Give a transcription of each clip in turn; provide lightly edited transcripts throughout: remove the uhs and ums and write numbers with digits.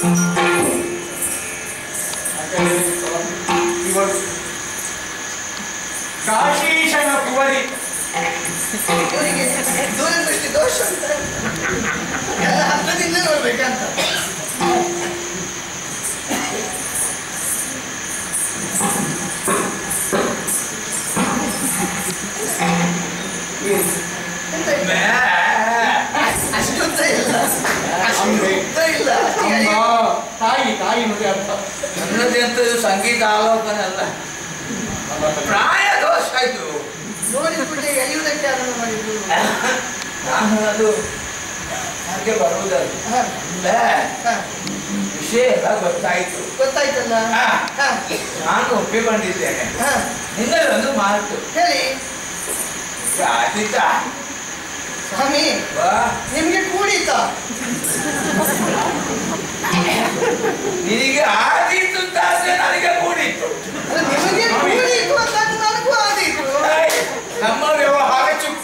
ಇವರು ಕಾಶೀಶನ ಕುವರಿ ದೂರದೃಷ್ಟಿ ದೋಷ ಅಂತ ಎಲ್ಲ ಹತ್ತದಿಂದ ನೋಡ್ಬೇಕಂತ. ಅಷ್ಟೊತ್ತ ಇಲ್ಲ ಇಲ್ಲ ತಾಯಿ ತಾಯಿ ನುಡಿ ಅರ್ಥ ನನ್ನದೇ ಅಂತದ್ದು ಸಂಗೀತ ಆಲೋಕನೆ ಅಲ್ಲ, ಪ್ರಾಯ ದೋಷ ಆಯ್ತು. ನೋಡಿಬಿಟ್ಟೆ ಎಳೆಯುವುದಕ್ಕೆ ಆರಂಭ ಮಾಡಿದ್ದು ನಾನು. ಅದು ಹಾಗೆ ಬರುವುದಲ್ಲ, ವಿಷಯ ಎಲ್ಲ ಗೊತ್ತಾಯ್ತಲ್ಲ. ನಾನು ಒಪ್ಪಿಕೊಂಡಿದ್ದೇನೆ. ನಿನ್ನದೊಂದು ಮಾತು ಹೇಳಿ. ಆದಿತ್ತ ಸ್ವಾಮಿ ನಿಮಗೆ ಕೂಡಿತ, ನಿನಗೆ ಆದೀತು ಅಂತ ಆದ್ರೆ ನನಗೆ ಕೂಡಿತ್ತು, ನಿಮಗೆ ಕೂಡಿತು ಅಂತ ನನಗೂ ಆದೀತು. ನಮ್ಮ ವ್ಯವಹಾರ ಚುಕ್ತ.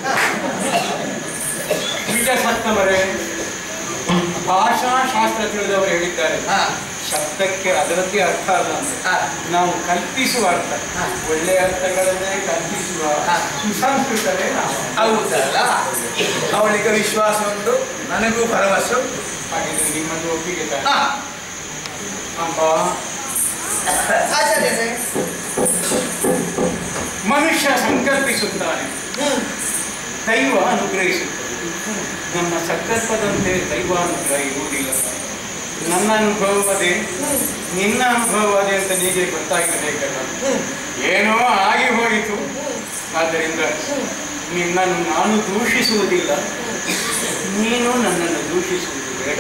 ನಿಜ ಸತ್ತವರೇ, ಭಾಷಾಶಾಸ್ತ್ರ ತಿಳಿದವರು ಹೇಳಿದ್ದಾರೆ, ಶಬ್ದಕ್ಕೆ ಅದರದ್ದೇ ಅರ್ಥ ಅಲ್ಲ ಅಂತ. ನಾವು ಕಲ್ಪಿಸುವ ಅರ್ಥ, ಒಳ್ಳೆಯ ಅರ್ಥಗಳನ್ನೇ ಕಲ್ಪಿಸುವ ಸುಸಂಸ್ಕೃತವೇ ನಾವು. ಹೌದಲ್ಲ, ಅವಳಿಗೆ ವಿಶ್ವಾಸ ಉಂಟು, ನನಗೂ ಭರವಸೆ ಉಂಟು. ಹಾಗಿದ್ರೆ ನಿಮ್ಮನ್ನು ಒಪ್ಪಿಗೆ ಅಂಬ. ಮನುಷ್ಯ ಸಂಕಲ್ಪಿಸುತ್ತಾನೆ, ದೈವ ಅನುಗ್ರಹಿಸುತ್ತದೆ. ನಮ್ಮ ಸಂಕಲ್ಪದಂತೆ ದೈವಾನುಗ್ರಹ ಇರುವುದಿಲ್ಲ. ನನ್ನ ಅನುಭವವದೇ ನಿನ್ನ ಅನುಭವವದೇ ಅಂತ ನೀಗೆ ಗೊತ್ತಾಗಬೇಕಲ್ಲ. ಏನೋ ಆಗಿ ಹೋಯಿತು, ಆದ್ದರಿಂದ ನಿನ್ನನ್ನು ನಾನು ದೂಷಿಸುವುದಿಲ್ಲ, ನೀನು ನನ್ನನ್ನು ದೂಷಿಸುವುದು ಬೇಡ.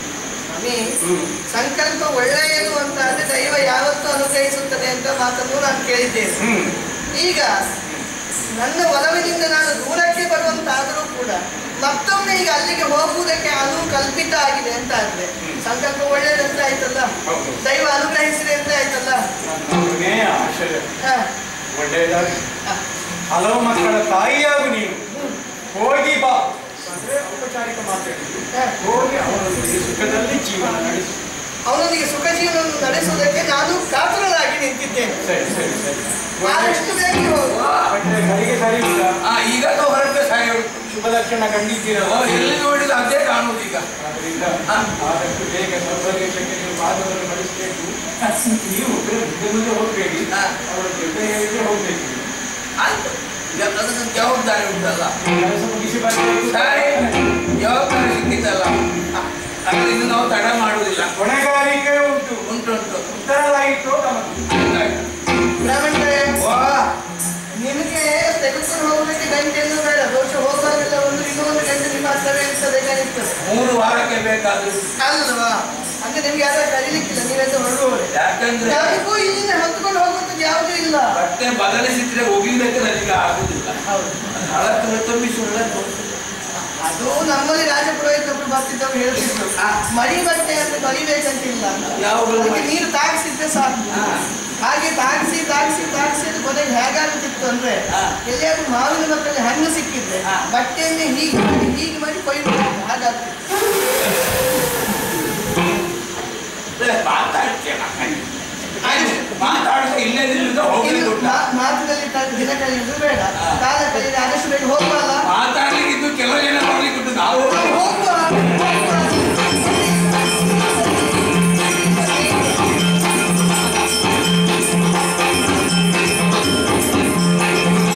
ಸಂಕಲ್ಪ ಒಳ್ಳೆಯದು ಅಂತ ಅಂದ್ರೆ ದೈವ ಯಾವತ್ತೂ ಅನುಗ್ರಹಿಸುತ್ತದೆ ಅಂತ ಮಾತನ್ನು ನಾನು ಕೇಳಿದ್ದೇನೆ. ಈಗ ನನ್ನ ಒಲವಿನಿಂದ ನಾನು ದೂರಕ್ಕೆ ಬರುವಂತಾದರೂ ಕೂಡ ಮತ್ತೊಮ್ಮೆ ಈಗ ಅಲ್ಲಿಗೆ ಹೋಗುವುದಕ್ಕೆ ಅದು ಕಲ್ಪಿತ ಆಗಿದೆ ಅಂತ ಆದ್ರೆ ಸಂಕಲ್ಪ ಒಳ್ಳೆಯದಂತ ಆಯ್ತಲ್ಲ, ದೈವ ಅನುಗ್ರಹಿಸಿದೆ ಅಂತ ಆಯ್ತಲ್ಲ. ಒಳ್ಳೆಯದಾಗಿ ಹಲವು ಮಕ್ಕಳ ತಾಯಿಯಾಗು ನೀನು. ಹೋಗಿ ಬಾ ಅಂದ್ರೆ ಔಪಚಾರಿಕ ಮಾತಾಡಿದ್ರು. ಹೋಗಿ ಅವನೊಂದಿಗೆ ಸುಖದಲ್ಲಿ ಜೀವನ ನಡೆಸು. ಅವನೊಂದಿಗೆ ಸುಖ ಜೀವನವನ್ನು ನಡೆಸುವುದಕ್ಕೆ ನಾನು ಕಾತುರರಾಗಿ ನಿಂತಿದ್ದೇನೆ. ಸರಿ ಸರಿ ಸರಿ, ಆದಷ್ಟು ಬೇಗ ಹೋಗುವ. ಸರಿಗೆ ಸರಿ ಇಲ್ಲ. ಈಗ ಹೊರಟೆ ಸರಿ ಶುಭ ಲಕ್ಷಣ ಕಂಡಿದ್ದೀರಲ್ಲ, ಎಲ್ಲಿ ನೋಡಿದ ಅದೇ ಕಾಣುವುದು ಈಗ. ಆದ್ರಿಂದ ಆದಷ್ಟು ಬೇಗ ಸರ್ವದೇಶಕ್ಕೆ ನೀವು ಪಾದವನ್ನು ನಡೆಸಬೇಕು. ನೀವು ಮುಂದೆ ಹೋಗ್ಬೇಡಿ, ಅವರ ಜೊತೆ ಹೋಗ್ಬೇಕು. ಆಯ್ತು, ಜವಾಬ್ದಾರಿ ಉಂಟಲ್ಲ, ಕೆಲಸ ಮುಗಿಸಿ ಬರಬೇಕು. ಜವಾಬ್ದಾರಿ ಸಿಕ್ಕಿದ್ದಲ್ಲ, ಅದರಿಂದ ನಾವು ತಡ ಮಾಡುವುದಿಲ್ಲ. ಹೊಣೆಗಾರಿಕೆ ಉಂಟು ಉಂಟು ಉಂಟು ಉತ್ತರದಾಯಿತು. ಬ್ರಾಹ್ಮಣರೇ, ನಿಮಗೆ ತೆಗೆದುಕೊಂಡು ಹೋಗೋದಕ್ಕೆ ಗಂಟೆಯನ್ನು ಬೇಡ, ದೋಷ ಹೋಗುವಾಗೆಲ್ಲ ಇನ್ನೊಂದು ಗಂಟೆ ನಿಮ್ಮ ಹತ್ತಿರವೇ ಇರ್ತದೆ. 3 ವಾರಕ್ಕೆ ಬೇಕಾದ್ರು ಅಲ್ವಾ? ಅಂದ್ರೆ ನಿಮ್ಗೆ ಯಾರು ಕರೀಲಿಕ್ಕಿಲ್ಲ, ನೀವೆಂತ ಹೊರಡುವವರೆ. ಯಾಕಂದ್ರೆ ಯಾರಿಗೂ ಇಲ್ಲಿಂದ ಹೊತ್ಕೊಂಡು ಹೋಗುವಂಥದ್ದು ಯಾವುದೂ ಇಲ್ಲ. ಬಟ್ಟೆ ಬದಲಿಸಿದ್ರೆ ಒಗಿಯುವುದಕ್ಕೆ ನನಗೆ ಆಗುದಿಲ್ಲ. ಅದು ನಮ್ಮಲ್ಲಿ ರಾಜಪುರೋಹಿತರು ಬರ್ತಿದ್ದವರು ಹೇಳ್ತಿದ್ರು, ಮಡಿ ಬಟ್ಟೆ ಅಂದ್ರೆ ಬರಿಬೇಕಂತಿಲ್ಲ, ಅದಕ್ಕೆ ನೀರು ತಾಗಿಸಿದ್ರೆ ಸಾಕು. ಹಾಗೆ ತಾಗಿಸಿ ತಾಗಿಸಿ ತಾಗಿಸಿ ಅದು ಕೊನೆಗೆ ಹೇಗಾಗುತ್ತಿತ್ತು ಅಂದ್ರೆ, ಎಲ್ಲಿಯಾದ್ರೂ ಮಾವಿನ ಮಕ್ಕಳಲ್ಲಿ ಹಣ್ಣು ಸಿಕ್ಕಿದ್ರೆ ಬಟ್ಟೆಯನ್ನೇ ಹೀಗೆ ಮಾಡಿ ಕೊಯ್ದು ಹಾಗಾಗ್ತಿತ್ತು. ಮಾತಿನಲ್ಲಿ ದಿನ ಕಳೆಯುವುದು ಬೇಡ.